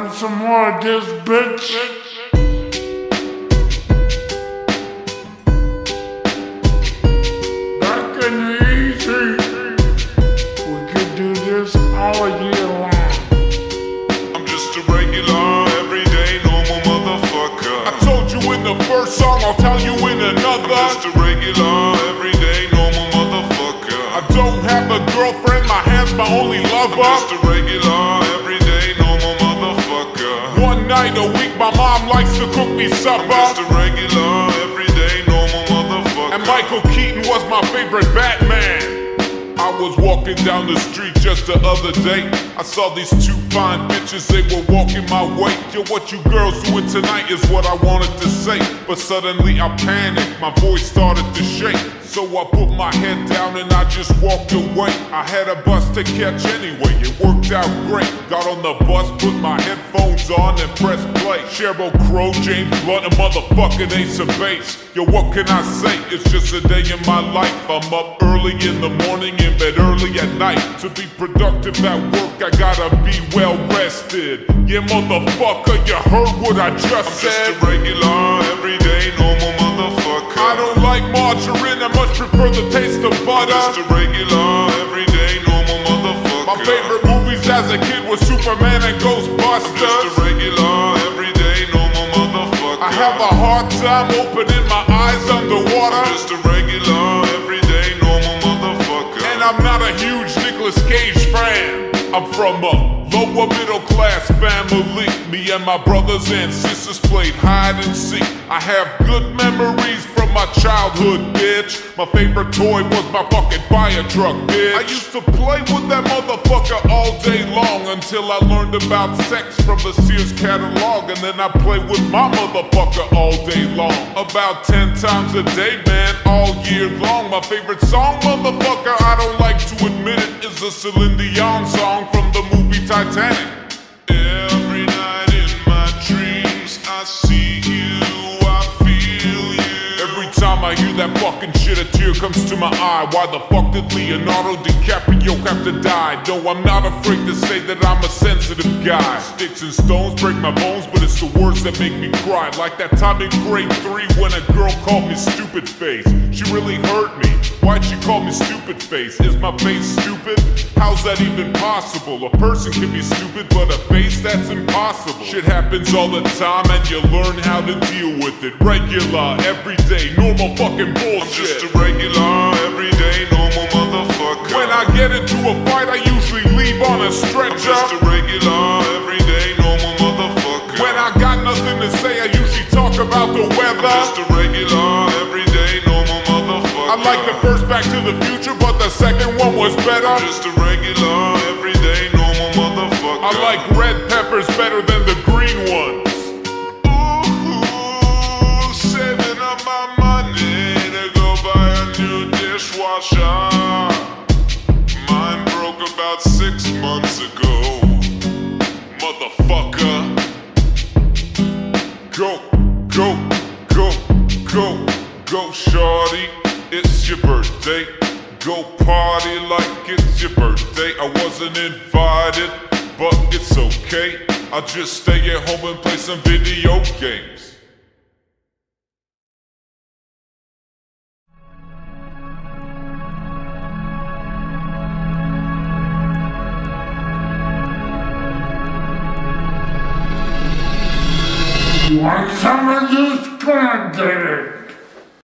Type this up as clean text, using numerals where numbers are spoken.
want some more of this, bitch? Back in the easy, we could do this all year long. I'm just a regular, everyday, normal motherfucker. I told you in the first song, I'll tell you in another. I'm just a regular, everyday, normal motherfucker. I don't have a girlfriend, my hand's my only lover. I'm just a regular, everyday, normal motherfucker. One night a week, my mom likes to cook me supper. I'm just a regular, everyday, normal motherfucker. And Michael Keaton was my favorite Batman. I was walking down the street just the other day. I saw these two fine bitches, they were walking my way. Yo, what you girls doing tonight is what I wanted to say. But suddenly I panicked, my voice started to shake. So I put my head down and I just walked away. I had a bus to catch anyway, it worked out great. Got on the bus, put my headphones on and pressed play. Sheryl Crow, James Blunt, a motherfucking Ace of Base. Yo, what can I say? It's just a day in my life. I'm up early in the morning, in bed early at night. To be productive at work, I gotta be well rested. Yeah, motherfucker, you heard what I just said. I'm just a regular, everyday, normal motherfucker. I don't like margarine, I much prefer the taste of butter. I'm just a regular, everyday, normal motherfucker. My favorite movies as a kid were Superman and Ghostbusters. I'm just a regular, everyday, normal motherfucker. I have a hard time opening my eyes underwater. I'm just a regular, everyday, normal motherfucker. And I'm not a huge Nicolas Cage fan. I'm from a lower middle class family. Me and my brothers and sisters played hide and seek. I have good memories from my childhood, bitch. My favorite toy was my fucking fire truck, bitch. I used to play with that motherfucker all day long until I learned about sex from the Sears catalog. And then I played with my motherfucker all day long. About 10 times a day, man, all year long. My favorite song, motherfucker, I don't like to admit it, is a Celine Dion song from the movie Titanic. Every night in my dreams, I see you, I feel you. Every time I hear that fucking shit, a tear comes to my eye. Why the fuck did Leonardo DiCaprio have to die? No, I'm not afraid to say that I'm a sensitive guy. Sticks and stones break my bones, but it's the words that make me cry. Like that time in grade 3 when a girl called me stupid face. She really hurt me. Why'd she call me stupid face? Is my face stupid? How's that even possible? A person can be stupid, but a face, that's impossible. Shit happens all the time and you learn how to deal with it. Regular, everyday, normal fucking bullshit. I'm just a regular, everyday, normal motherfucker. When I get into a fight, I usually leave on a stretcher. I'm just a regular, everyday, normal motherfucker. When I got nothing to say, I usually talk about the weather. I'm just a regular, everyday, normal motherfucker. I like the first Back to the Future, but the second one was better. I'm just a regular, everyday, normal motherfucker. I like red peppers better than the green ones. Ooh, saving up my money to go buy a new dishwasher. Mine broke about 6 months ago. Motherfucker. Go, go, go, go, go, shorty. It's your birthday. Go party like it's your birthday. I wasn't invited, but it's okay. I'll just stay at home and play some video games. You want some of this? Come on, get it.